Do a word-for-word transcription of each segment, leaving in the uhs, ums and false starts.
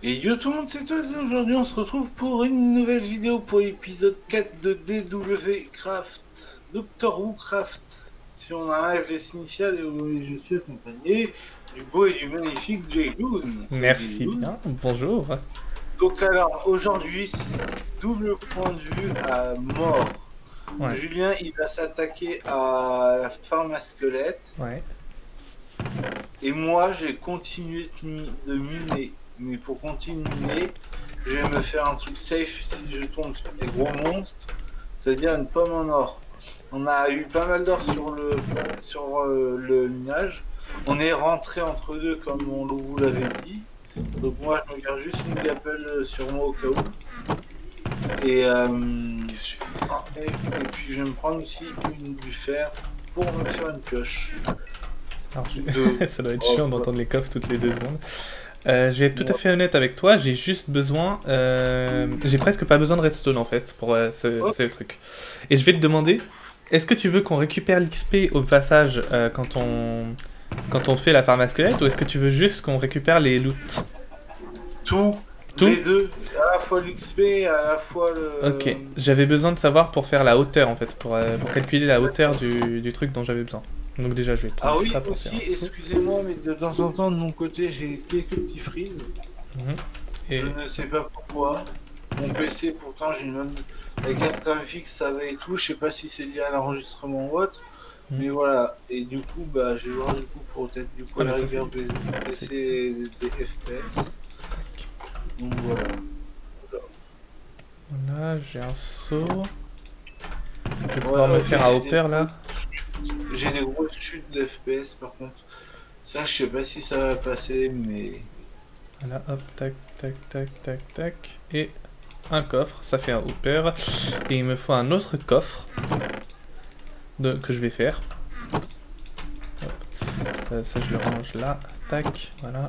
Et yo tout le monde, c'est toi, aujourd'hui on se retrouve pour une nouvelle vidéo pour l'épisode quatre de D W Craft, Doctor Who Craft. Si on enlève les initiales, et je suis accompagné du beau et du magnifique Jayloon. Merci bien, bonjour. Donc alors, aujourd'hui c'est double point de vue à mort. Ouais. Julien, il va s'attaquer à la farm à squelettes. Ouais. Et moi, j'ai continué de miner. Mais pour continuer, je vais me faire un truc safe si je tombe sur des gros monstres, c'est-à-dire une pomme en or. On a eu pas mal d'or sur le sur euh, le minage. On est rentré entre deux comme on vous l'avait dit. Donc moi, je me garde juste une gapelle sur moi au cas où. Et, euh, Qu'est-ce que je fais et, et puis je vais me prendre aussi une, du fer pour me faire une pioche. Alors, je... ça doit être chiant d'entendre les coffres toutes les deux secondes. Euh, je vais être tout à fait honnête avec toi, j'ai juste besoin... Euh... J'ai presque pas besoin de redstone en fait, pour euh, ce, oh. ce truc. Et je vais te demander, est-ce que tu veux qu'on récupère l'X P au passage euh, quand on quand on fait la farm à squelette, ou est-ce que tu veux juste qu'on récupère les loots? Tout, Tout les deux, à la fois l'X P, à la fois le... Ok, j'avais besoin de savoir pour faire la hauteur en fait, pour, euh, pour calculer la hauteur du, du truc dont j'avais besoin. Donc déjà je vais prendre ah oui, ça pour aussi, faire un excusez-moi, mais de temps en temps, de mon côté, j'ai quelques petits freezes. Mmh. Et... Je ne sais pas pourquoi. Mon P C, pourtant, j'ai même... La carte graphique, ça va et tout. Je sais pas si c'est lié à l'enregistrement ou autre. Mmh. Mais voilà. Et du coup, bah, je vais voir du coup pour peut-être du coup ah, la rivière P C des F P S. Donc voilà. Voilà, j'ai un saut. Je vais pouvoir ouais, me faire un hopper là. J'ai des grosses chutes de F P S par contre. Ça, je sais pas si ça va passer, mais... Voilà, hop, tac, tac, tac, tac, tac. Et un coffre, ça fait un hopper. Et il me faut un autre coffre de, que je vais faire. Euh, ça, je le range là. Tac, voilà.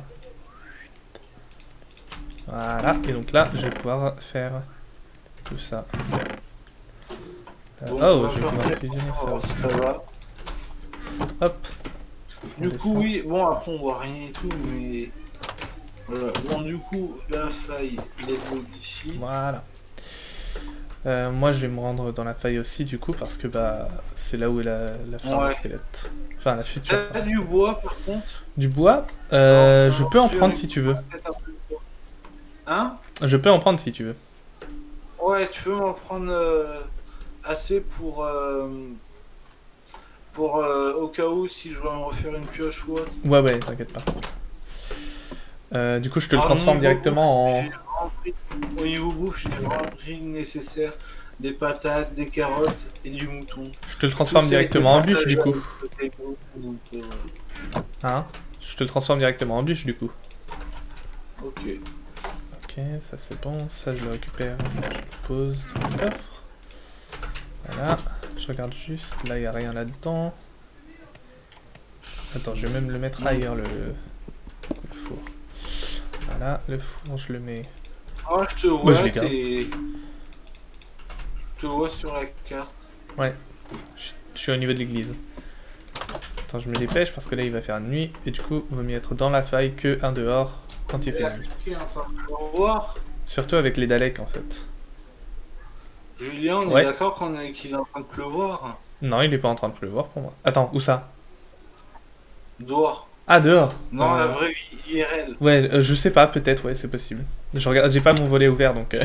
Voilà, et donc là, je vais pouvoir faire tout ça. Euh, bon, oh, je vais pouvoir cuisiner ça aussi. Ça va. Hop. Du coup, oui, bon, après on voit rien et tout, mais... Voilà. Bon, du coup, la faille, les blocs ici. Voilà. Euh, moi, je vais me rendre dans la faille aussi, du coup, parce que bah c'est là où est la, la fin ouais. du squelette. Enfin, la future. T'as du bois, par contre? Du bois euh, non, Je non, peux en prendre si tu veux. Hein? Je peux en prendre si tu veux. Ouais, tu peux m'en prendre euh, assez pour... Euh, pour euh, au cas où, si je dois me refaire une pioche ou autre. Ouais, ouais, t'inquiète pas. Euh, du coup, je te le ah, transforme directement bouffe, en... Rempli, au niveau bouffe, j'ai vraiment pris le nécessaire. Des patates, des carottes et du mouton. Je te le transforme directement en bûche, du coup. Donc, euh... Hein? Je te le transforme directement en bûche, du coup. Ok. Ok, ça c'est bon. Ça, je le récupère. Je le pose dans le coffre. Voilà. Je regarde juste. Là, il n'y a rien là-dedans. Attends, je vais même le mettre ailleurs, le, le four. Voilà, le four, je le mets... Oh, je te vois, ouais, t'es... Je te vois sur la carte. Ouais, je, je suis au niveau de l'église. Attends, je me dépêche parce que là, il va faire nuit. Et du coup, il vaut mieux être dans la faille que un dehors quand il fait nuit. Surtout avec les Daleks, en fait. Julien, on ouais. est d'accord qu'on est... qu'il est en train de pleuvoir? Non, il est pas en train de pleuvoir pour moi. Attends, où ça? Dehors. Ah, dehors. Non, euh... la vraie vie I R L. Ouais, euh, je sais pas, peut-être, ouais, c'est possible. Je regarde, j'ai pas mon volet ouvert, donc... Euh...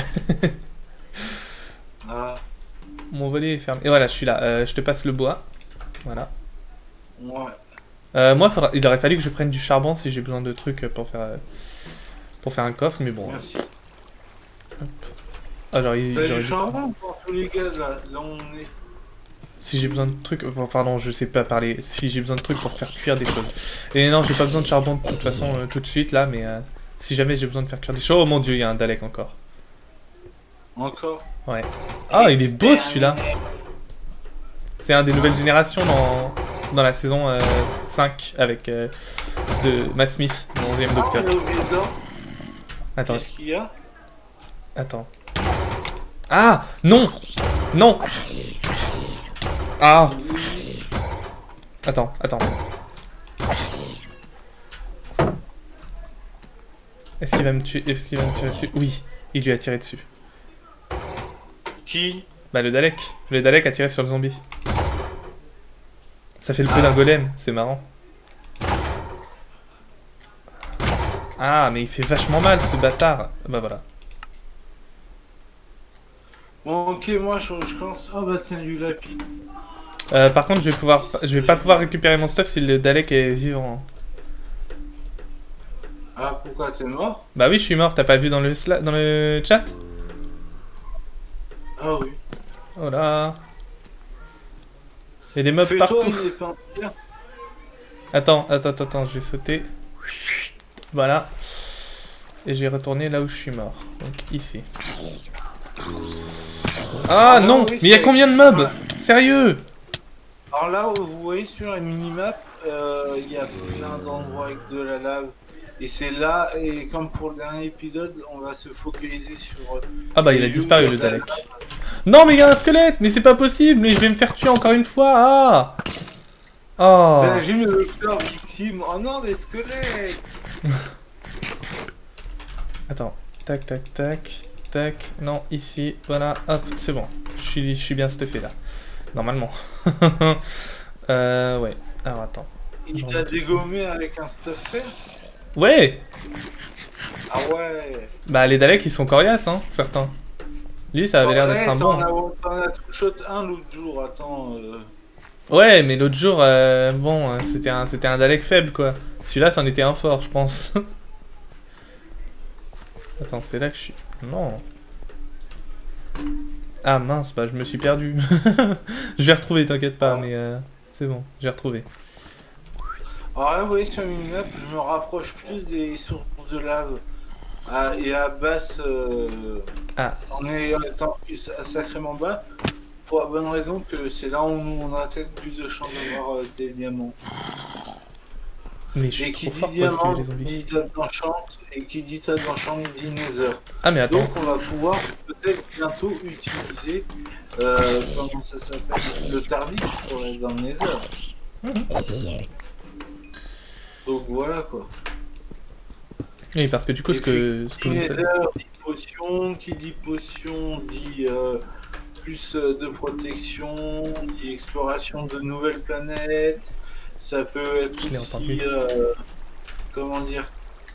ah. Mon volet est fermé. Et voilà, je suis là. Euh, je te passe le bois. Voilà. Ouais. Euh, moi, faudra... il aurait fallu que je prenne du charbon si j'ai besoin de trucs pour faire... Euh... pour faire un coffre, mais bon. Merci. Hop. Ah, genre, il... T'as du charbon pour tous les gaz, là, là où on est. Si j'ai besoin de trucs... Oh, pardon, je sais pas parler. Si j'ai besoin de trucs pour faire cuire des choses. Et non, j'ai pas besoin de charbon de toute façon euh, tout de suite, là, mais... Euh, si jamais j'ai besoin de faire cuire des choses... Oh mon dieu, il y a un Dalek encore. Encore? Ouais. Ah, il est beau, celui-là. C'est un des nouvelles générations dans, dans la saison euh, cinq, avec... Euh, de Matt Smith, mon onzième docteur. Attends. Qu'est-ce qu'il y a? Attends. Ah! Non! Non! Ah! Attends, attends. Est-ce qu'il va me tuer? Est-ce qu'il va me tirer dessus? Oui, il lui a tiré dessus. Qui? Bah le Dalek. Le Dalek a tiré sur le zombie. Ça fait le bruit d'un golem, c'est marrant. Ah, mais il fait vachement mal ce bâtard. Bah voilà. Bon, ok, moi je, je commence. Ah bah tiens, du lapis. Euh, par contre, je vais pouvoir, je vais pas pouvoir récupérer mon stuff si le Dalek est vivant. Ah, pourquoi t'es mort? Bah oui, je suis mort. T'as pas vu dans le sla... dans le chat? Ah oui. Oh là. Il y a des mobs partout. Attends, attends, attends, attends, je vais sauter. Voilà. Et je vais retourner là où je suis mort. Donc ici. Ah, ah non, oui, mais il y a combien de mobs? Sérieux? Alors là, vous voyez sur la minimap, il euh, y a plein d'endroits avec de la lave. Et c'est là, et comme pour le dernier épisode, on va se focaliser sur... Ah bah il a disparu le Dalek. Non mais il y a un squelette, mais c'est pas possible, mais je vais me faire tuer encore une fois. Ah oh. C'est la gym de docteur victime. Oh non, des squelettes. Attends, tac tac tac, tac, non, ici, voilà, hop, c'est bon. Je suis, je suis bien stuffé là, normalement. euh, ouais, alors attends. Il t'a dégommé avec un stuff. Ouais. Ah ouais. Bah les Daleks ils sont coriaces hein, certains. Lui ça avait l'air d'être un bon. T'en as tout shot un l'autre jour, attends. Euh... Ouais mais l'autre jour, euh, bon, c'était un, c'était un Dalek faible quoi. Celui-là c'en était un fort je pense. Attends, c'est là que je suis... Non. Ah mince, bah je me suis perdu. Je vais retrouver, t'inquiète pas, mais euh, c'est bon, j'ai retrouvé. Alors là, vous voyez sur la minimap, je me rapproche plus des sources de lave. Ah, et à basse, euh, ah. on est en étant sacrément bas. Pour la bonne raison que c'est là où nous, on a peut-être plus de chances d'avoir euh, des diamants. Mais je suis et qui trop dit fort diamant, pour les zombies. dit table d'enchant, et qui dit table d'enchant dit nether. Ah mais attends. Donc on va pouvoir peut-être bientôt utiliser, euh, comment ça s'appelle, le tardis pour être dans le nether. Mmh. Donc voilà quoi. Oui parce que du coup et ce que... Ce que nether dit potion, qui dit potion dit euh, plus de protection, dit exploration de nouvelles planètes. Ça peut être aussi, euh, comment dire,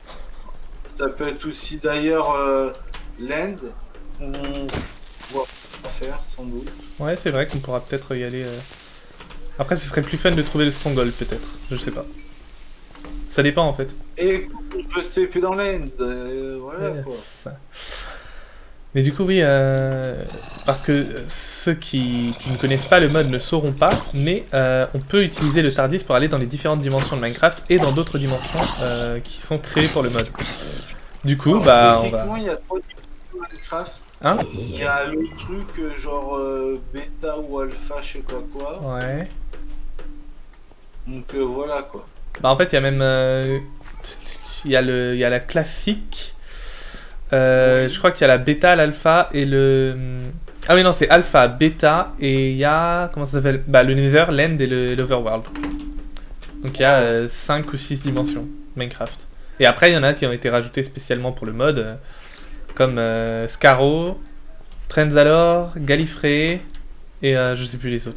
ça peut être aussi d'ailleurs euh, l'end, on va faire sans doute. Ouais c'est vrai qu'on pourra peut-être y aller. Euh... Après ce serait plus fun de trouver le stronghold peut-être, je sais pas. Ça dépend en fait. Et on peut se taper dans l'end, euh, voilà yes. Quoi. Mais du coup oui, euh, parce que ceux qui, qui ne connaissent pas le mode ne sauront pas, mais euh, on peut utiliser le TARDIS pour aller dans les différentes dimensions de Minecraft et dans d'autres dimensions euh, qui sont créées pour le mode. Du coup, alors, bah on va... il y a trois dimensions de Minecraft. Hein? Il y a le truc genre euh, bêta ou alpha, je sais pas quoi. Ouais. Donc euh, voilà quoi. Bah en fait il y a même... Euh, il y a le, il y a la classique... Euh, je crois qu'il y a la bêta, l'alpha et le... Ah oui non c'est alpha, bêta et il y a... Comment ça s'appelle? Bah le nether, l'end et l'overworld. Donc il y a euh, cinq ou six dimensions Minecraft. Et après il y en a qui ont été rajoutées spécialement pour le mode. Euh, comme euh, Scarrow, Trenzalore, Gallifrey et euh, je sais plus les autres.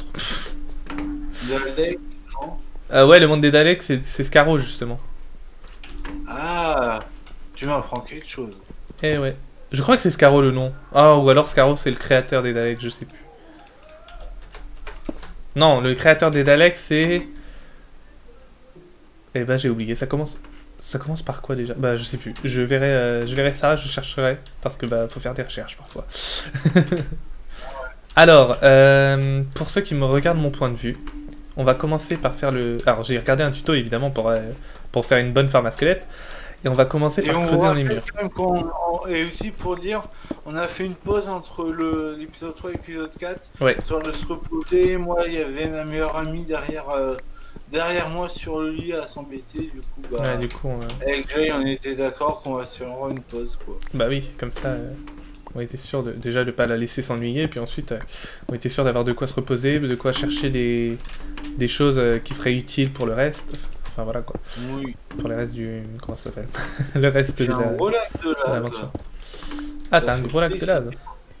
Dalek, non euh, Ouais le monde des Daleks c'est Scarrow justement. Ah, tu m'apprends quelque chose. Eh ouais. Je crois que c'est Scarrow le nom. Ah, ou alors Scarrow c'est le créateur des Daleks, je sais plus. Non, le créateur des Daleks c'est... Eh ben j'ai oublié, ça commence... Ça commence par quoi déjà? Bah je sais plus, je verrai, euh, je verrai ça, je chercherai, parce que bah faut faire des recherches parfois. Alors, euh, pour ceux qui me regardent mon point de vue, on va commencer par faire le... Alors j'ai regardé un tuto évidemment pour, euh, pour faire une bonne farm à squelette. Et on va commencer par creuser dans les murs. On, on, et aussi pour dire, on a fait une pause entre l'épisode trois et l'épisode quatre. Ouais. Sur de se reposer. Moi, il y avait ma meilleure amie derrière, euh, derrière moi sur le lit à s'embêter. Du coup, bah, ouais, du coup on... avec Jay, on était d'accord qu'on va se faire une pause. Quoi. Bah oui, comme ça, euh, on était sûr de, déjà de pas la laisser s'ennuyer. Puis ensuite, euh, on était sûr d'avoir de quoi se reposer, de quoi chercher des, des choses euh, qui seraient utiles pour le reste. Enfin voilà quoi. Oui. Pour le reste du... Comment ça s'appelle? Le reste de la... un gros lac de lave. l'aventure. Ah, t'as un gros lac de lave.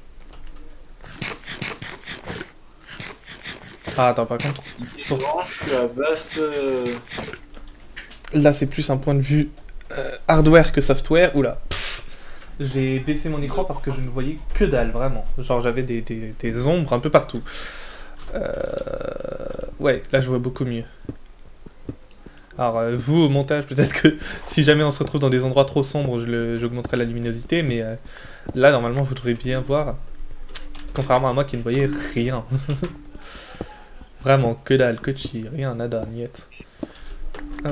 Ah, attends, par contre... Pour... Je suis à basse... Euh... Là, c'est plus un point de vue euh, hardware que software. Oula. J'ai baissé mon écran parce que je ne voyais que dalle, vraiment. Genre, j'avais des, des, des ombres un peu partout. Euh... Ouais, là, je vois beaucoup mieux. Alors, euh, vous, au montage, peut-être que si jamais on se retrouve dans des endroits trop sombres, j'augmenterai la luminosité, mais euh, là, normalement, vous devrez bien voir. Contrairement à moi qui ne voyais rien. Vraiment, que dalle, que chi, rien, nada, niet. Hop.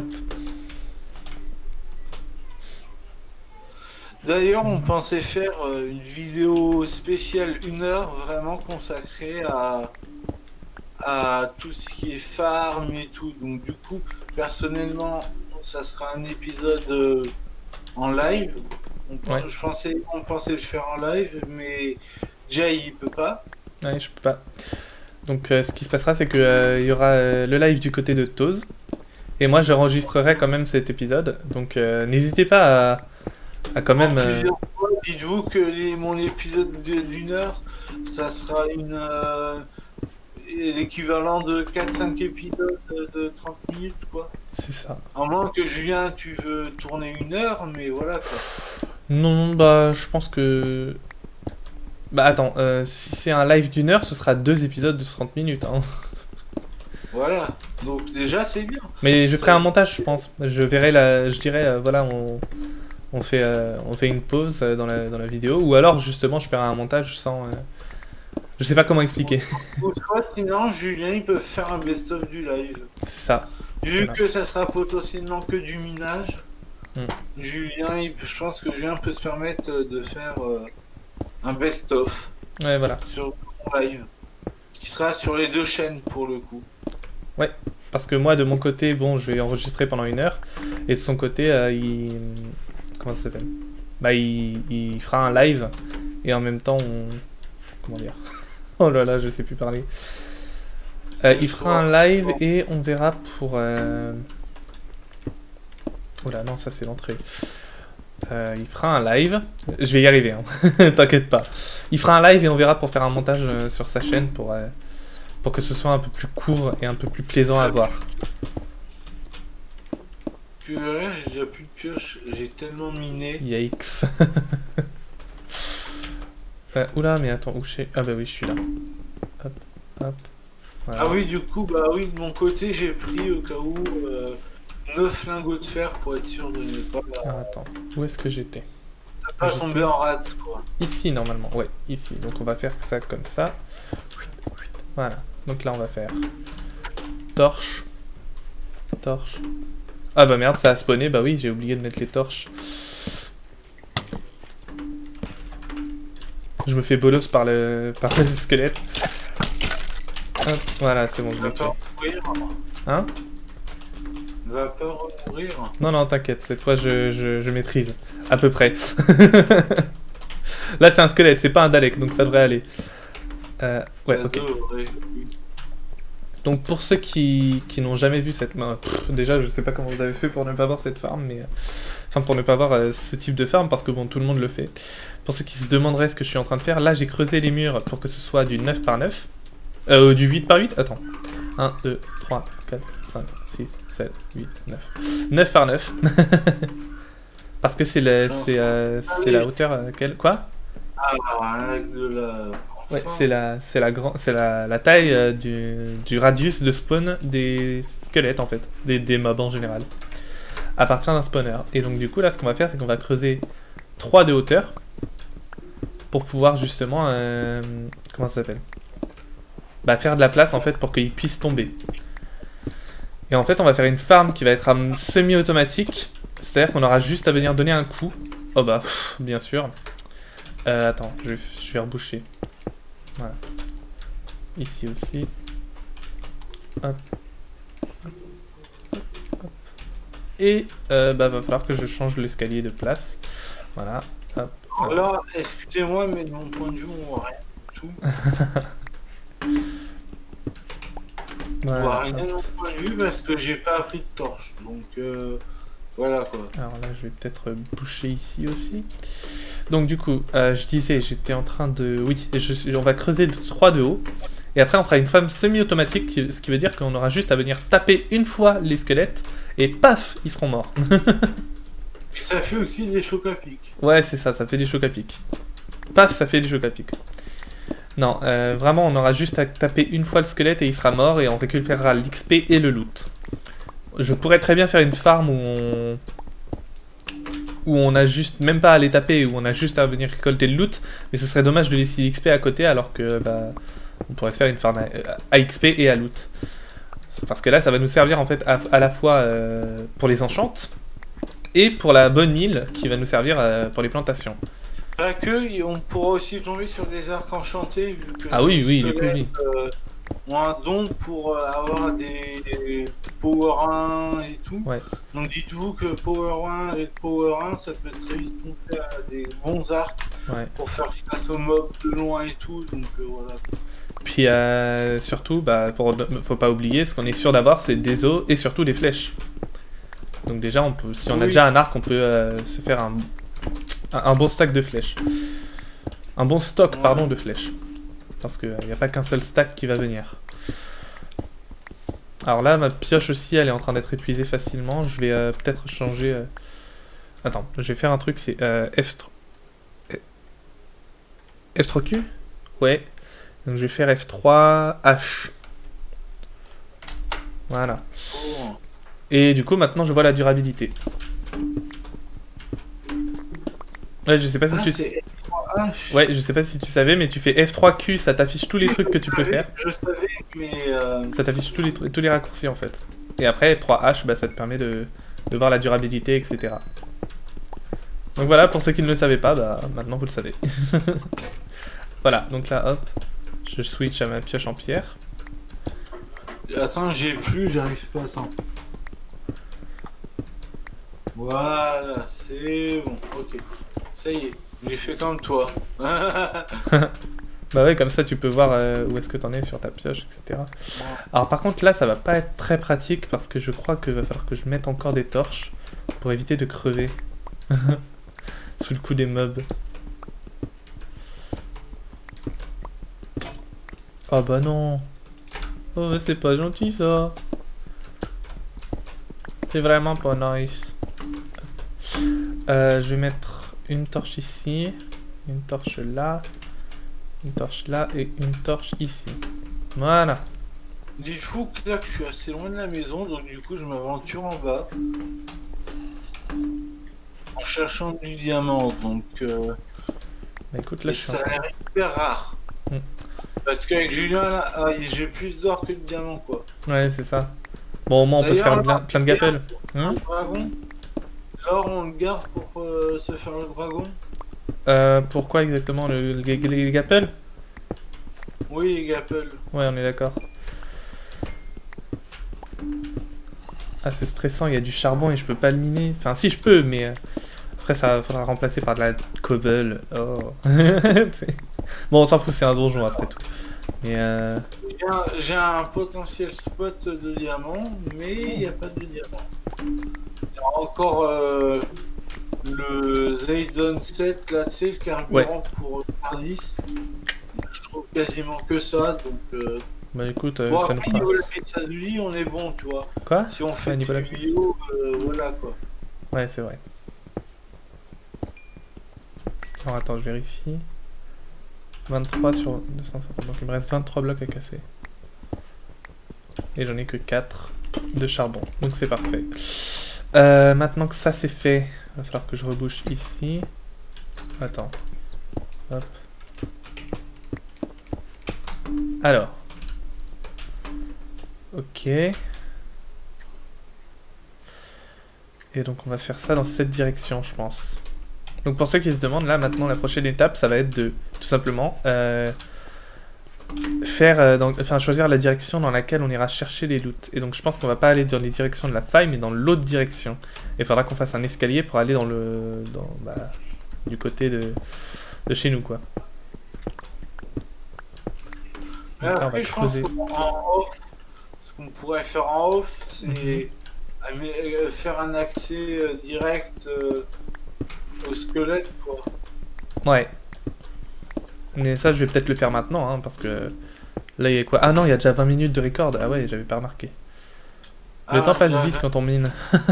D'ailleurs, on pensait faire euh, une vidéo spéciale une heure vraiment consacrée à, à tout ce qui est farm et tout. Donc du coup, personnellement, ça sera un épisode euh, en live. On, ouais. je pensais, on pensait le faire en live, mais Jay il peut pas. Ouais, je peux pas. Donc euh, ce qui se passera, c'est qu'il euh, y aura euh, le live du côté de Toz. Et moi, j'enregistrerai quand même cet épisode. Donc euh, n'hésitez pas à, à quand même... Euh... Dites-vous que les, mon épisode d'une heure, ça sera une... Euh, l'équivalent de quatre cinq épisodes de trente minutes, quoi. C'est ça. À moins que Julien, tu veux tourner une heure, mais voilà, quoi. Non, bah, je pense que... Bah, attends, euh, si c'est un live d'une heure, ce sera deux épisodes de trente minutes, hein. Voilà, donc déjà, c'est bien. Mais je ferai un montage, je pense. Je verrai la... Je dirais, euh, voilà, on... On fait, euh, on fait une pause euh, dans, la, dans la vidéo, ou alors, justement, je ferai un montage sans... Euh... Je sais pas comment expliquer. Ou sinon, Julien, il peut faire un best-of du live. C'est ça. Vu voilà. que ça sera potentiellement que du minage, mm. Julien, il, je pense que Julien peut se permettre de faire euh, un best-of. Ouais, voilà. Sur le live. Qui sera sur les deux chaînes, pour le coup. Ouais, parce que moi, de mon côté, bon, je vais enregistrer pendant une heure, et de son côté, euh, il... Comment ça s'appelle? Bah, il... il fera un live, et en même temps, on... Comment dire? Oh là là, je sais plus parler. Euh, il fera un live et on verra pour... Euh... Oh là, non, ça c'est l'entrée. Euh, il fera un live. Je vais y arriver, hein. T'inquiète pas. Il fera un live et on verra pour faire un montage euh, sur sa chaîne pour, euh, pour que ce soit un peu plus court et un peu plus plaisant à voir. Puis là, j'ai déjà plus de pioche. J'ai tellement miné. Yikes. Euh, oula, mais attends, où je suis... Ah bah oui, je suis là. Hop, hop. Voilà. Ah oui, du coup, bah oui, de mon côté, j'ai pris au cas où euh, neuf lingots de fer pour être sûr de ne pas... Ah, attends, où est-ce que j'étais? Ne pas tomber en rate, quoi. Ici, normalement, ouais, ici. Donc on va faire ça comme ça. Voilà, donc là on va faire... Torche. Torche. Ah bah merde, ça a spawné, bah oui, j'ai oublié de mettre les torches. Je me fais bolos par le, par le squelette. Hop, voilà, c'est bon, je l'ai tué. Hein? Va pas mourir. Non, non, t'inquiète, cette fois je, je, je maîtrise. À peu près. Là, c'est un squelette, c'est pas un Dalek, donc ça devrait aller. Euh, ouais, ok. Donc, pour ceux qui, qui n'ont jamais vu cette... Bah, pff, déjà, je sais pas comment vous avez fait pour ne pas voir cette farm, mais... Enfin, pour ne pas voir euh, ce type de farm, parce que bon, tout le monde le fait. Pour ceux qui se demanderaient ce que je suis en train de faire, là, j'ai creusé les murs pour que ce soit du neuf par neuf. Euh, du huit par huit, attends. un, deux, trois, quatre, cinq, six, sept, huit, neuf. neuf par neuf. Parce que c'est la, c'est, euh, c'est la hauteur... Euh, quelle... Quoi? Ah, de la... Ouais, c'est la, c'est la, grand, c'est la, la taille euh, du, du radius de spawn des squelettes, en fait. Des, des mobs en général. À partir d'un spawner. Et donc, du coup, là, ce qu'on va faire, c'est qu'on va creuser trois de hauteur. Pour pouvoir, justement... Euh, comment ça s'appelle? Bah, faire de la place, en fait, pour qu'ils puissent tomber. Et en fait, on va faire une farm qui va être um, semi-automatique. C'est-à-dire qu'on aura juste à venir donner un coup. Oh bah, pff, bien sûr. Euh, attends, je vais, je vais reboucher. Voilà. Ici aussi. Hop. Hop. Hop. Et euh, bah va falloir que je change l'escalier de place. Voilà. Hop. Hop. Alors, excusez-moi, mais de mon point de vue, on voit rien du tout. Ouais, vois rien au point de vue parce que j'ai pas pris de torche. Donc euh, voilà quoi. Alors là, je vais peut-être boucher ici aussi. Donc du coup, euh, je disais, j'étais en train de... Oui, je, on va creuser trois de haut. Et après, on fera une femme semi-automatique, ce qui veut dire qu'on aura juste à venir taper une fois les squelettes, et paf, ils seront morts. Et ça fait aussi des chocs à pic. Ouais, c'est ça, ça fait des chocs à pic. Paf, ça fait des chocs à pic. Non, euh, vraiment, on aura juste à taper une fois le squelette et il sera mort, et on récupérera l'X P et le loot. Je pourrais très bien faire une farm où on... où on a juste, même pas à les taper, où on a juste à venir récolter le loot, mais ce serait dommage de laisser l'X P à côté, alors que, bah... on pourrait se faire une farm à X P et à loot. Parce que là, ça va nous servir en fait à, à la fois euh, pour les enchantes et pour la bonne mine qui va nous servir euh, pour les plantations. Pas que, on pourra aussi tomber sur des arcs enchantés. Vu que ah oui, oui, du coup, oui. Euh, ont un don pour euh, avoir des, des Power un et tout. Ouais. Donc dites-vous que Power un avec Power un, ça peut très vite monter à des bons arcs ouais. pour faire face aux mobs de loin et tout. Donc euh, voilà. Puis euh, surtout, bah, pour, faut pas oublier, ce qu'on est sûr d'avoir, c'est des os et surtout des flèches. Donc déjà, on peut, si on oui. a déjà un arc, on peut euh, se faire un, un, un bon stack de flèches. Un bon stock, ouais. pardon, de flèches. Parce qu'il n'y a pas qu'un seul stack qui va venir. Alors là, ma pioche aussi, elle est en train d'être épuisée facilement. Je vais euh, peut-être changer... Euh... Attends, je vais faire un truc, c'est euh, F trois... F trois Q. Ouais. Donc je vais faire F trois H. Voilà. Oh. Et du coup, maintenant, je vois la durabilité. Ouais, je sais pas si ah, tu sais... Ouais, je sais pas si tu savais, mais tu fais F trois Q, ça t'affiche tous les trucs que tu peux faire. Je savais, mais... Euh... Ça t'affiche tous les, tous les raccourcis, en fait. Et après, F trois H, bah, ça te permet de, de voir la durabilité, et cetera. Donc voilà, pour ceux qui ne le savaient pas, bah, maintenant vous le savez. Voilà, donc là, hop, je switch à ma pioche en pierre. Attends, j'ai plus, j'arrive pas, attends. Voilà, c'est bon, ok. Ça y est, j'ai fait comme toi. Bah ouais, comme ça tu peux voir euh, où est-ce que t'en es sur ta pioche, et cetera. Ouais. Alors par contre là, ça va pas être très pratique parce que je crois qu'il va falloir que je mette encore des torches pour éviter de crever sous le coup des mobs. Oh bah non. Oh c'est pas gentil ça. C'est vraiment pas nice. Euh, je vais mettre une torche ici, une torche là, une torche là et une torche ici. Voilà. Dites-vous que là que je suis assez loin de la maison, donc du coup je m'aventure en bas. En cherchant du diamant, donc... Euh... Bah écoute là je suis... Ça a l'air hyper rare. Hmm. Parce qu'avec Julien, là, ah, j'ai plus d'or que de diamants, quoi. Ouais, c'est ça. Bon, au moins, on peut se faire plein, plein de gapels. Hum dragon. L'or, on le garde pour euh, se faire le dragon. Euh, pourquoi exactement le, le, les, les gapels? Oui, les gapels. Ouais, on est d'accord. Ah, c'est stressant, il y a du charbon et je peux pas le miner. Enfin, si, je peux, mais... Euh, après, ça faudra remplacer par de la cobble. Oh. Bon, on s'en fout, c'est un donjon après tout. Mais euh... J'ai un, un potentiel spot de diamants, mais il n'y a pas de diamants. Il y a encore euh, le Zaydon sept, là, tu sais, le carburant ouais. pour Tardis. Je trouve quasiment que ça, donc... Euh... Bah écoute, euh, bon, ça après, nous niveau la pizza de lit, on est bon, tu vois. Quoi? Si on fait ouais, des la vidéos, euh, voilà, quoi. Ouais, c'est vrai. Alors attends, je vérifie. vingt-trois sur deux cent cinquante, donc il me reste vingt-trois blocs à casser. Et j'en ai que quatre de charbon, donc c'est parfait. Euh, maintenant que ça c'est fait, il va falloir que je rebouche ici. Attends. Hop. Alors. Ok. Et donc on va faire ça dans cette direction, je pense. Donc pour ceux qui se demandent, là maintenant la prochaine étape, ça va être de tout simplement euh, faire, euh, dans, enfin choisir la direction dans laquelle on ira chercher les loots. Et donc je pense qu'on va pas aller dans les directions de la faille, mais dans l'autre direction. Et il faudra qu'on fasse un escalier pour aller dans le, dans, bah, du côté de, de chez nous quoi. Donc, là, on va creuser. En off, ce qu'on pourrait faire en off, c'est mm-hmm. faire un accès euh, direct euh, au squelette, quoi. Ouais. Mais ça, je vais peut-être le faire maintenant, hein, parce que là, il y a quoi? Ah non, il y a déjà vingt minutes de record. Ah ouais, j'avais pas remarqué. Le ah, temps passe vite quand on mine.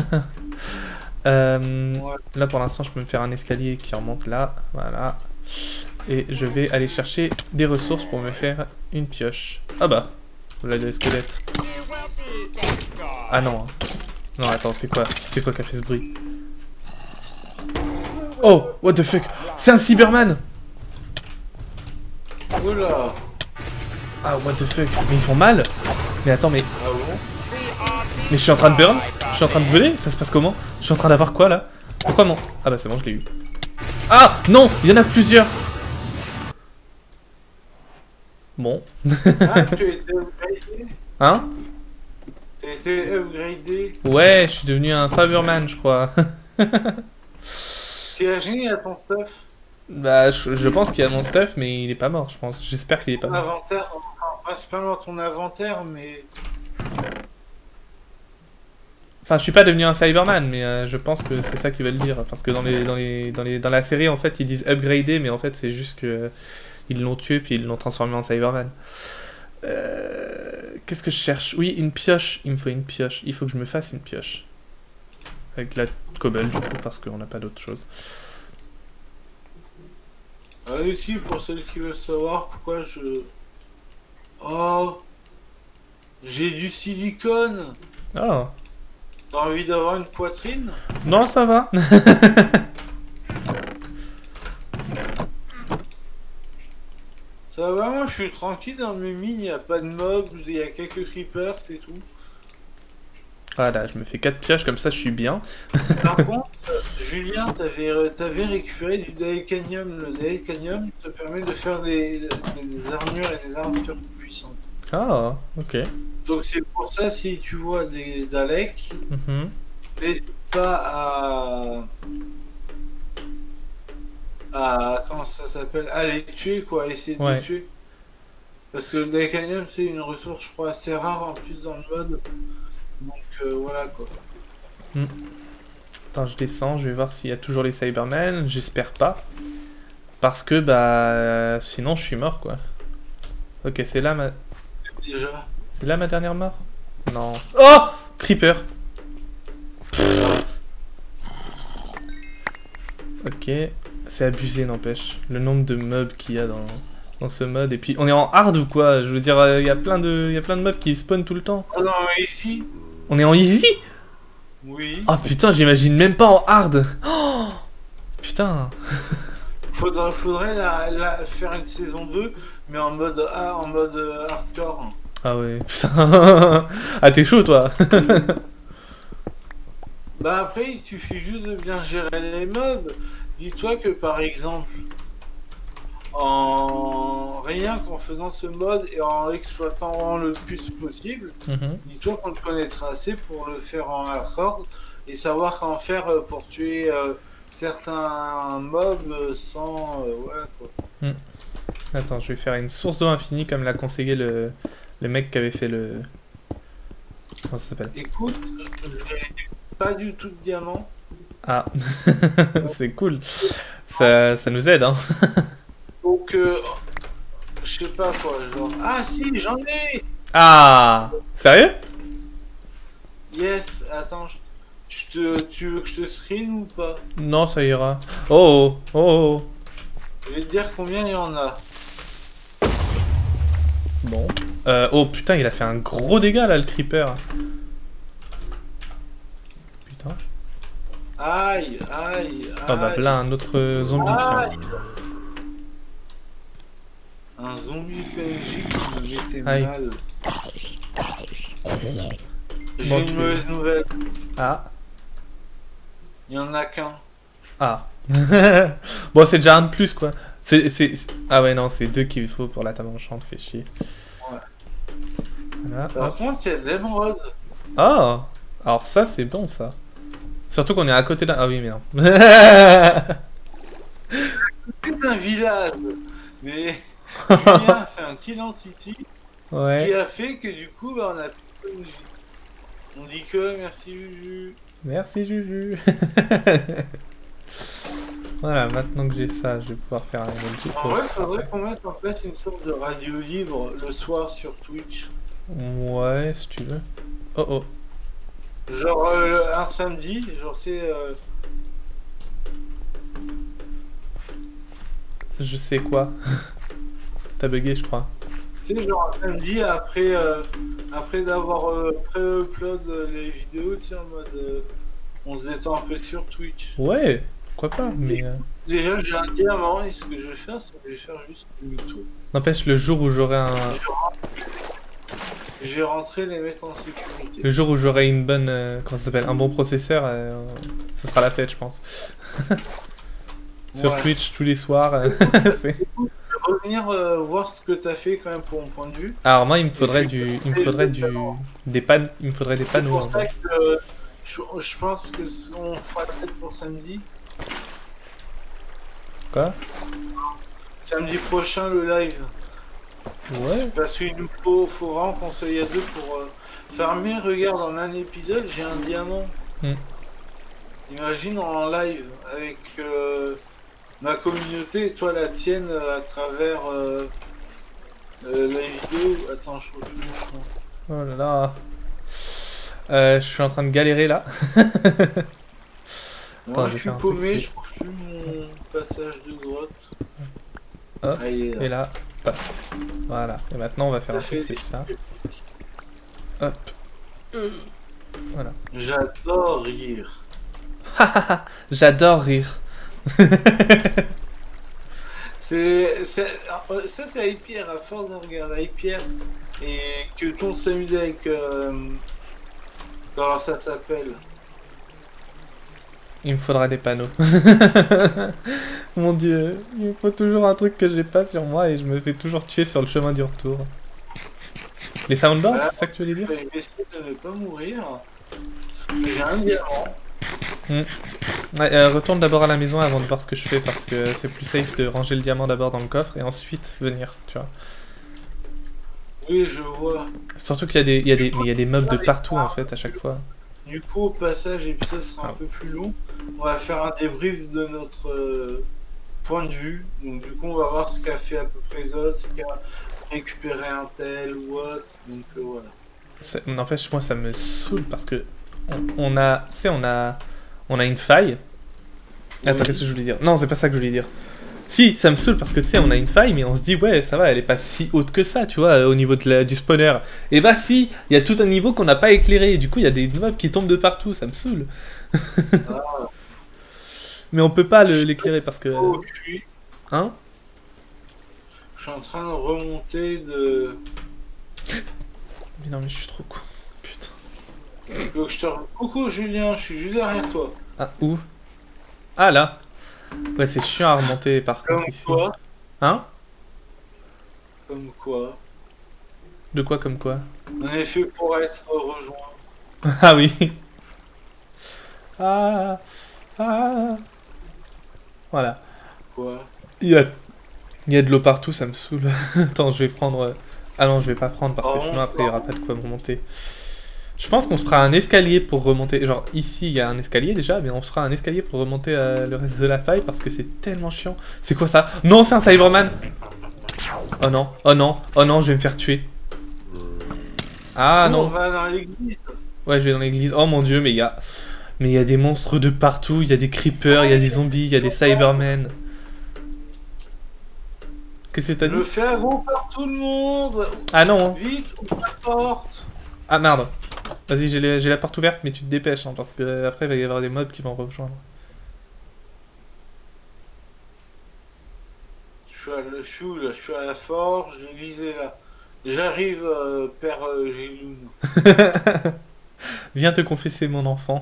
euh, ouais. Là, pour l'instant, je peux me faire un escalier qui remonte là. Voilà. Et je vais aller chercher des ressources pour me faire une pioche. Ah bah, là, des squelettes. Ah non. Non, attends, c'est quoi? C'est quoi qui a fait ce bruit? Oh, what the fuck? C'est un Cyberman! Oula! Ah, what the fuck? Mais ils font mal? Mais attends, mais... Ah bon? Mais je suis en train de burn? Je suis en train de brûler? Ça se passe comment? Je suis en train d'avoir quoi, là? Pourquoi mon... Ah bah c'est bon, je l'ai eu. Ah! Non! Il y en a plusieurs! Bon. Ah, tu as été upgradé? Hein? T'as été upgradé? Ouais, je suis devenu un Cyberman, je crois. C'est la génie à ton stuff? Bah, je, je pense qu'il y a mon stuff, mais il est pas mort, je pense. J'espère qu'il est pas ton mort. Inventaire, enfin, principalement ton inventaire, mais... Enfin, je suis pas devenu un Cyberman, mais euh, je pense que c'est ça qu'ils veulent dire. Parce que dans, les, dans, les, dans, les, dans la série, en fait, ils disent upgrader, mais en fait, c'est juste que euh, ils l'ont tué, puis ils l'ont transformé en Cyberman. Euh, Qu'est-ce que je cherche? Oui, une pioche. Il me faut une pioche. Il faut que je me fasse une pioche. Avec la cobble, du coup, parce qu'on n'a pas d'autre chose. Ah, aussi, pour ceux qui veulent savoir pourquoi je... Oh, j'ai du silicone. Oh. T'as envie d'avoir une poitrine? Non, ça va. Ça va, moi je suis tranquille dans mes mines, il n'y a pas de mobs, il y a quelques creepers, c'est tout. Voilà, je me fais quatre pioches, comme ça je suis bien. Par contre, Julien, t'avais t'avais récupéré du Daekanium. Le Daekanium te permet de faire des, des, des armures et des armures puissantes. Ah, ok. Donc c'est pour ça, si tu vois des Daleks, mm-hmm. n'hésite pas à... à... comment ça s'appelle? À les tuer, quoi, essayer de ouais. les tuer. Parce que le Daekanium, c'est une ressource, je crois, assez rare en plus dans le mode. Donc euh, voilà, quoi. Mm. Attends, je descends, je vais voir s'il y a toujours les Cybermen. J'espère pas. Parce que, bah... Euh, sinon, je suis mort, quoi. Ok, c'est là ma... Déjà. C'est là ma dernière mort? Non. Oh! Creeper. Ok. C'est abusé, n'empêche. Le nombre de mobs qu'il y a dans, dans ce mode. Et puis, on est en hard ou quoi? Je veux dire, il euh, y a plein de, y a plein de mobs qui spawnent tout le temps. Ah non, mais ici. On est en easy? Oui. Oh putain, j'imagine même pas en hard. Oh, putain. Faudrait, faudrait la, la faire une saison deux, mais en mode A, en mode euh, hardcore. Ah ouais, putain. Ah, t'es chaud, toi. Bah après, il suffit juste de bien gérer les mobs. Dis-toi que par exemple, en rien qu'en faisant ce mode et en l'exploitant le plus possible, mm-hmm. dis-toi qu'on le connaîtra assez pour le faire en hardcore et savoir qu'en faire pour tuer euh, certains mobs sans... Euh, voilà quoi. Mm. Attends, je vais faire une source d'eau infinie comme l'a conseillé le... Le mec qui avait fait le... Comment ça s'appelle? Écoute, j'ai pas du tout de diamant. Ah, c'est cool. Ça, ça nous aide, hein. Donc, euh, je sais pas quoi, genre... Ah si, j'en ai. Ah, sérieux? Yes, attends, je te... tu veux que je te screen ou pas? Non, ça ira. Oh, oh, oh. Je vais te dire combien il y en a. Bon. Euh, oh putain, il a fait un gros dégât là, le creeper. Putain. Aïe, aïe, aïe. Ah bah là, un autre zombie. Aïe. Un zombie P N J qui me mettait aïe. mal. J'ai bon, une tu... mauvaise nouvelle. Ah. Il y en a qu'un. Ah. Bon, c'est déjà un de plus quoi. C'est, c'est... Ah ouais, non, c'est deux qu'il faut pour la table enchante, fait chier. Ouais. Voilà, Par hop. contre, il y a de l'émeraude. Ah, alors ça, c'est bon, ça. Surtout qu'on est à côté d'un... Ah oui, merde. C'est un village. Mais Julien a fait un kill entity. Ouais. Ce qui a fait que du coup, bah, on a pu On dit que merci Juju. Merci Juju. Voilà, maintenant que j'ai ça, je vais pouvoir faire un emoji. En vrai, il faudrait qu'on mette en place une sorte de radio libre le soir sur Twitch. Ouais, si tu veux. Oh oh. Genre euh, un samedi, genre tu sais... Euh... Je sais quoi. T'as bugué, je crois. Tu sais, genre un samedi après, euh, après d'avoir euh, pré-upload les vidéos, tu sais, en mode... Euh, on se détend un peu sur Twitch. Ouais, pourquoi pas, mais... Euh... Déjà, j'ai un diamant et ce que je vais faire, c'est que je vais faire juste une tour. N'empêche, le jour où j'aurai un... Je vais rentrer les mettre en sécurité. Le jour où j'aurai une bonne... Euh, comment ça s'appelle? Un bon processeur, euh, ce sera la fête, je pense. Sur ouais. Twitch, tous les soirs. Euh, c'est... revenir euh, voir ce que t'as fait quand même pour mon point de vue. Alors moi, il me faudrait du... Il me faudrait du... Des pannes... Il me faudrait des panneaux. C'est pour ça que... Euh, je, je pense que on fera peut-être pour samedi. Quoi? Samedi prochain, le live. Ouais. Parce qu'il nous faut, faut vraiment qu'on soit y à deux pour euh, faire mieux. Regarde, en un épisode, j'ai un diamant. Mm. Imagine en live avec euh, ma communauté et toi la tienne euh, à travers euh, euh, la vidéo. Attends, je trouve plus le chemin. Oh là là. Euh, je suis en train de galérer là. Moi, je suis paumé, je trouve plus mon passage de grotte. Hop, ah, là. Et là, paf. Voilà. Et maintenant, on va faire un truc, c'est ça. Hop. Voilà. J'adore rire. J'adore rire. c'est, c'est, ça, c'est Hyper, à force de regarder Hyper et que ton s'amuse avec... Euh, comment ça s'appelle? Il me faudra des panneaux. Mon dieu, il me faut toujours un truc que j'ai pas sur moi et je me fais toujours tuer sur le chemin du retour. Les soundboards, voilà, c'est ça que tu voulais dire? Je vais essayer de ne pas mourir. J'ai un diamant. Mmh. Ouais, euh, retourne d'abord à la maison avant de voir ce que je fais parce que c'est plus safe de ranger le diamant d'abord dans le coffre et ensuite venir, tu vois. Oui, je vois. Surtout qu'il y a des, il y a des, mais il y a des mobs de partout en fait à chaque fois. Du coup, au passage, l'épisode sera ah. un peu plus long. On va faire un débrief de notre euh, point de vue. Donc, du coup, on va voir ce qu'a fait à peu près Zod, ce qu'a récupéré un tel ou autre. Donc, euh, voilà. N'empêche, moi, ça me saoule parce que on, on a, tu sais, on a, on a une faille. Oui. Attends, qu'est-ce que je voulais dire? Non, c'est pas ça que je voulais dire. Si, ça me saoule parce que tu sais, on a une faille, mais on se dit, ouais, ça va, elle est pas si haute que ça, tu vois, au niveau de la, du spawner. Et bah si, il y a tout un niveau qu'on n'a pas éclairé, et du coup, il y a des mobs qui tombent de partout, ça me saoule. Ah. Mais on peut pas l'éclairer parce que... Oh, je suis... Hein? Je suis en train de remonter de... Mais non, mais je suis trop con. Putain. Donc, je te... Coucou Julien, je suis juste derrière toi. Ah, où? Ah, là. Ouais, c'est chiant à remonter par comme contre ici. Quoi hein? Comme quoi? De quoi comme quoi? On est fait pour être rejoint. Ah oui. Ah. Ah. Voilà. Quoi? Il y a, il y a de l'eau partout, ça me saoule. Attends, je vais prendre... Ah non, je vais pas prendre parce que oh, sinon après il y aura pas de quoi me remonter. Je pense qu'on se fera un escalier pour remonter. Genre ici il y a un escalier déjà, mais on se fera un escalier pour remonter euh, le reste de la faille parce que c'est tellement chiant. C'est quoi ça? Non, c'est un Cyberman. Oh non, oh non, oh non, je vais me faire tuer. Ah non. On va dans l'église. Ouais, je vais dans l'église. Oh mon dieu, mais il y a... Mais il y a des monstres de partout, il y a des creepers, il y a des zombies, il y a des Cybermen. Qu'est-ce que t'as dit? Le fais à gros par tout le monde. Ah non. Vite, ouvre la porte. Ah merde. Vas-y, j'ai la porte ouverte, mais tu te dépêches, hein, parce que après il va y avoir des mobs qui vont rejoindre. Je suis à, le, je suis là, je suis à la forge, l'église est là. J'arrive, euh, père euh, Géloun. Viens te confesser, mon enfant.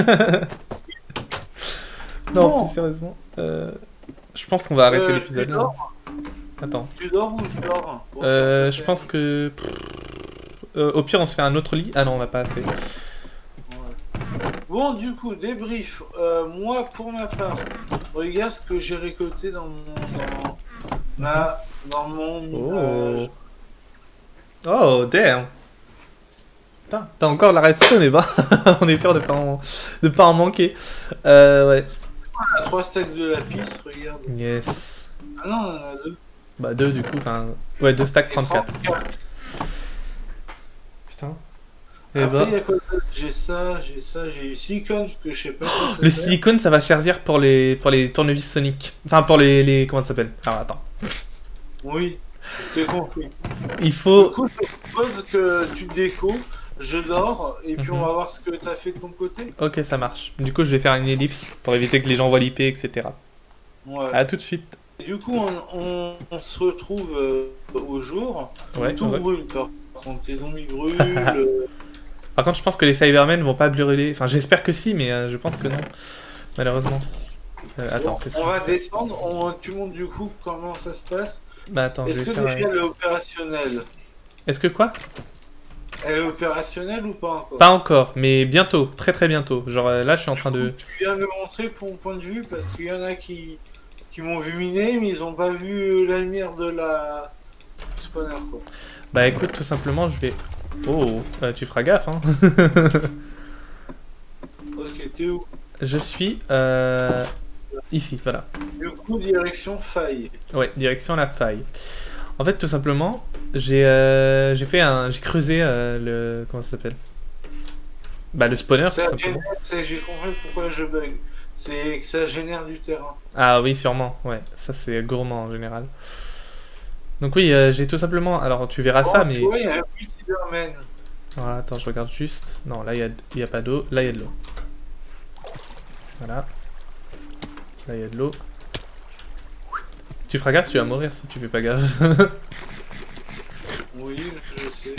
Non, non, plus sérieusement. Euh, je pense qu'on va arrêter euh, l'épisode là. Attends. Tu dors ou je dors? Euh, je pense que... Euh, au pire, on se fait un autre lit. Ah non, on n'a pas assez. Ouais. Bon, du coup, débrief. Euh, moi, pour ma part, regarde ce que j'ai récolté dans mon... Dans, ma, dans mon oh. Oh, damn. Putain, t'as encore la redstone, et bah, on est sûr de pas en, de pas en manquer. Euh, ouais. On a trois stacks de lapis, regarde. Yes. Ah non, on en a deux. Bah deux du coup, enfin... Ouais, deux stacks trente-quatre. Putain. Et Après, bah... il y a quoi d'autre? J'ai ça, j'ai ça, j'ai eu silicone, parce que je sais pas quoi ça Le sert. silicone, ça va servir pour les, pour les tournevis Sonic. Enfin, pour les... les... Comment ça s'appelle? Alors, attends. Oui, j'ai compris. Il faut... Du coup, je propose que tu déco, je dors, et puis Mhm. on va voir ce que t'as fait de ton côté. Ok, ça marche. Du coup, je vais faire une ellipse pour éviter que les gens voient l'I P, et cetera. Ouais. À tout de suite. Du coup, on, on, on se retrouve euh, au jour. Ouais, Tout ouais. brûle, par contre, les zombies brûlent. euh, Par contre, je pense que les Cybermen vont pas brûler. Enfin, j'espère que si, mais euh, je pense que non. Malheureusement. Euh, attends, bon, qu'est-ce on que va je fais? descendre, on, tu montres du coup comment ça se passe. Bah attends, je Est-ce vais que faire... déjà euh, elle est opérationnelle? Est-ce que quoi? Elle est opérationnelle ou pas encore? Pas encore, mais bientôt. Très très bientôt. Genre euh, là, je suis en train de... Tu viens de me montrer ton point de vue parce qu'il y en a qui, qui m'ont vu miner mais ils ont pas vu la lumière de la spawner quoi. Bah écoute, tout simplement, je vais... Oh, euh, tu feras gaffe, hein. Ok, t'es où? Je suis... Euh... Ici, voilà. Du coup, direction faille. Ouais, direction la faille. En fait, tout simplement, j'ai euh, j'ai fait un... J'ai creusé euh, le... Comment ça s'appelle? Bah le spawner, tout Ça simplement. génère, c'est- j'ai compris pourquoi je bug. C'est que ça génère du terrain. Ah oui, sûrement, ouais. Ça, c'est gourmand en général. Donc oui, euh, j'ai tout simplement... Alors, tu verras ça, Oh, mais... tu vois, il y a un petit cyberman. Voilà, attends, je regarde juste. Non, là, il n'y a, il y a pas d'eau. Là, il y a de l'eau. Voilà. Là, il y a de l'eau. Tu feras gaffe, tu vas mourir si tu fais pas gaffe. Oui, je sais.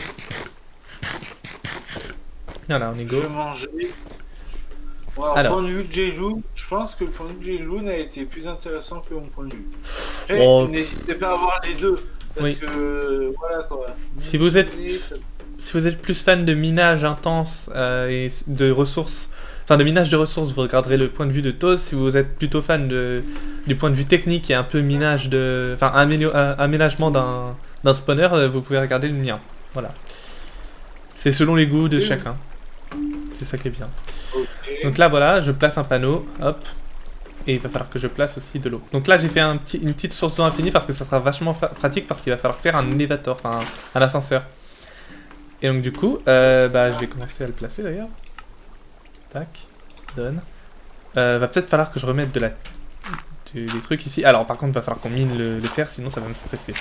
Voilà, on est Je go. vais manger. Bon, alors, Alors. point de vue de J-Lou, je pense que le point de vue de J-Lou a été plus intéressant que mon point de vue. Après, Oh. n'hésitez pas à voir les deux. Parce Oui. que, voilà quoi. Si vous êtes- Miner, ça- Si vous êtes plus fan de minage intense euh, et de ressources, enfin de minage de ressources, vous regarderez le point de vue de Toz. Si vous êtes plutôt fan de, du point de vue technique et un peu minage de, enfin amélio- euh, aménagement d'un d'un spawner, euh, vous pouvez regarder le mien. Voilà. C'est selon les goûts de Oui. chacun. C'est ça qui est bien. Ok. Donc là voilà, je place un panneau, hop, et il va falloir que je place aussi de l'eau. Donc là j'ai fait un petit, une petite source d'eau infinie parce que ça sera vachement fa- pratique parce qu'il va falloir faire un élévateur, enfin un, un ascenseur. Et donc du coup, euh, bah, je vais commencer à le placer d'ailleurs. Tac, donne. Euh, va peut-être falloir que je remette de la... du- des trucs ici. Alors par contre, va falloir qu'on mine le, le fer, sinon ça va me stresser.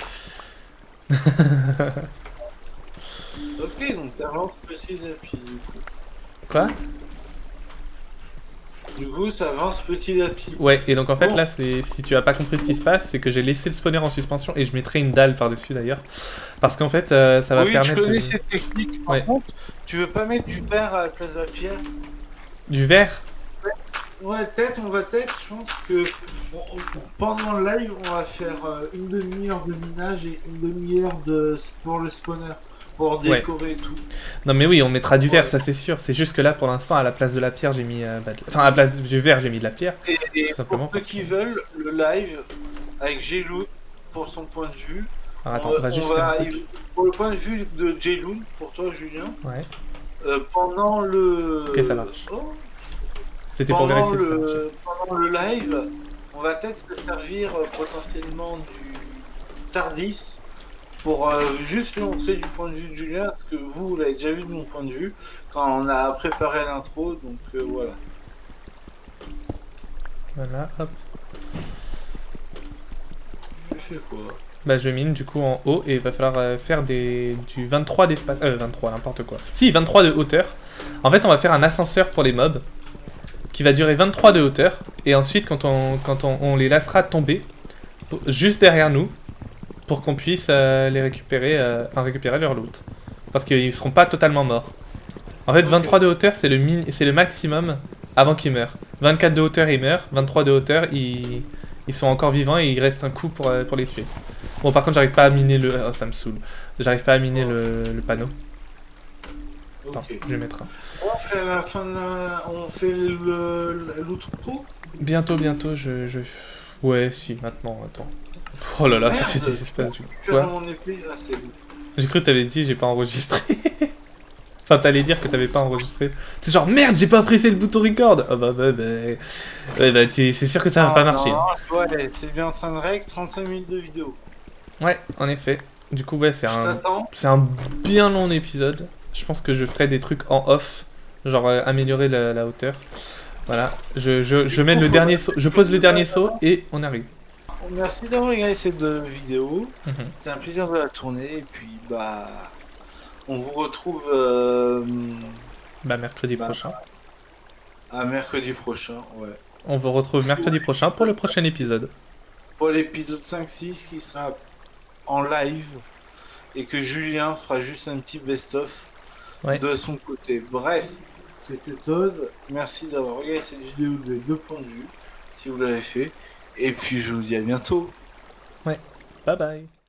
Ok, donc t'avances petit à petit. Du coup. Quoi? Du coup, ça avance petit à petit. Ouais, et donc en fait Bon. là, c'est si tu as pas compris ce qui se passe, c'est que j'ai laissé le spawner en suspension et je mettrai une dalle par-dessus d'ailleurs. Parce qu'en fait, euh, ça va oui, permettre je connais de- cette technique. Par Ouais. contre, tu veux pas mettre du verre à la place de la pierre? du verre. Ouais, peut-être, on va peut-être, je pense que on- on- pendant le live, on va faire euh, une demi-heure de minage et une demi-heure de pour le spawner, pour décorer et tout. Non mais oui, on mettra du verre, Ouais. ça c'est sûr. C'est juste que là, pour l'instant, à la place de la pierre, j'ai mis... euh, bah, de- Enfin, à la place du verre, j'ai mis de la pierre. Et, et Tout simplement pour ceux parce qui veulent, le live avec J-Loon, pour son point de vue, Alors attends, on, on va on juste va- faire un truc. pour le point de vue de J-Loon, pour toi Julien, Ouais, euh, pendant le... Ok, ça marche. Oh, c'était pour pendant, vérifier si ça marchait. le, pendant le live, on va peut-être se servir euh, potentiellement du Tardis pour euh, juste lui montrer du point de vue de Julien, parce que vous, vous l'avez déjà vu de mon point de vue quand on a préparé l'intro, donc euh, voilà. Voilà, hop. Tu fais quoi? Bah je mine du coup en haut et il va falloir euh, faire des du vingt-trois d'espace. Euh, vingt-trois, n'importe quoi. Si, vingt-trois de hauteur. En fait, on va faire un ascenseur pour les mobs qui va durer vingt-trois de hauteur. Et ensuite, quand on, quand on, on les laissera tomber, pour- juste derrière nous, pour qu'on puisse euh, les récupérer, euh, enfin récupérer leur loot. Parce qu'ils seront pas totalement morts. En fait, vingt-trois de hauteur, c'est le, min- c'est le maximum avant qu'ils meurent. vingt-quatre de hauteur, ils meurent. vingt-trois de hauteur, ils, ils sont encore vivants et il reste un coup pour, euh, pour les tuer. Bon, par contre, j'arrive pas à miner le... Oh, ça me saoule. J'arrive pas à miner le, le panneau. Attends, Ok. je vais mettre un. On fait la fin de la... On fait le... l'outro. Bientôt, bientôt, je, je... Ouais, si, maintenant, attends. Oh là là, ça Merde. fait des espaces du coup. Faire Quoi? mon épée, ah c'est bon. J'ai cru que t'avais dit, j'ai pas enregistré. Enfin, t'allais dire que t'avais pas enregistré. C'est genre, merde, j'ai pas pressé le bouton record. Oh bah, bah, bah, ouais, bah c'est sûr que ça va non, pas marcher. Non, ouais, c'est bien en train de règle, trente-cinq minutes de vidéo. Ouais, en effet. Du coup, ouais, c'est un, c'est un bien long épisode. Je pense que je ferai des trucs en off, genre euh, améliorer la, la hauteur. Voilà, je, je, je mets le dernier saut, je pose le dernier saut et on arrive. Merci d'avoir regardé cette vidéo. Mm-hmm. C'était un plaisir de la tourner et puis bah on vous retrouve euh... bah mercredi bah, prochain. À mercredi prochain, ouais. On vous retrouve mercredi prochain pour le prochain épisode. Pour l'épisode cinq six qui sera en live et que Julien fera juste un petit best-of ouais. de son côté. Bref, c'était Toz. Merci d'avoir regardé cette vidéo de deux points de vue, si vous l'avez fait. Et puis je vous dis à bientôt. Ouais, bye bye.